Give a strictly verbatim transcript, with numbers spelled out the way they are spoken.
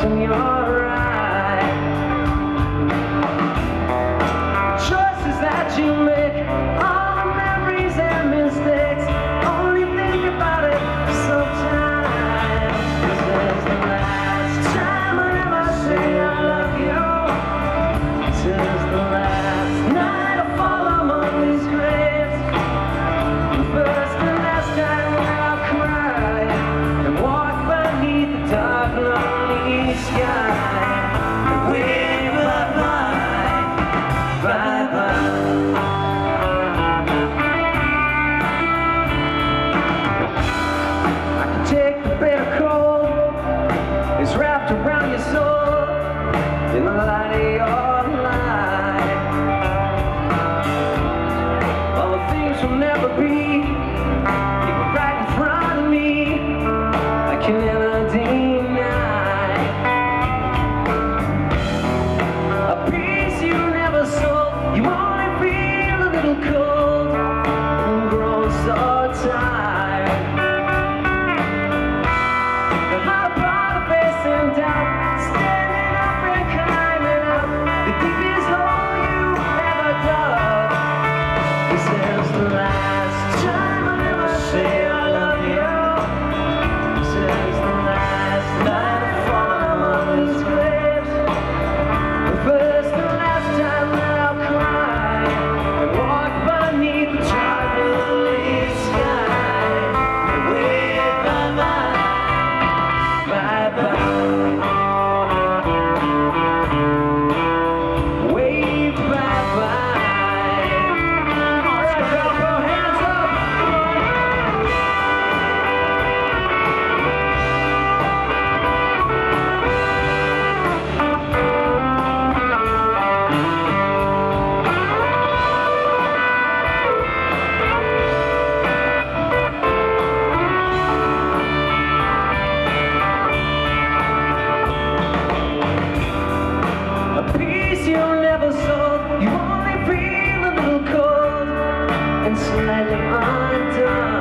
left and you're right. Choices that you make, all the memories and mistakes, only think about it sometimes. This is the last time I ever say I love you. This is the last night I fall among these graves. The first and last time I'll cry and walk beneath the dark lonely sky and wave bye-bye, bye-bye. I can take the bitter cold, it's wrapped around your soul in the light of your light. All the things will never be, you were right in front of me, I can never deny. A piece you never sold, you only feel a little cold and grow so tired. And how about a face in doubt, standing up and climbing out the deepest hole you ever dug. This is the last time I ever say I love you. This is the last night I fall among these graves. The first and last time that I'll cry and walk beneath the charcoal sky and wave bye-bye, bye-bye, wave bye-bye. All right, Valpo, hands up. A piece you never sold, you only feel a little cold and slightly undone.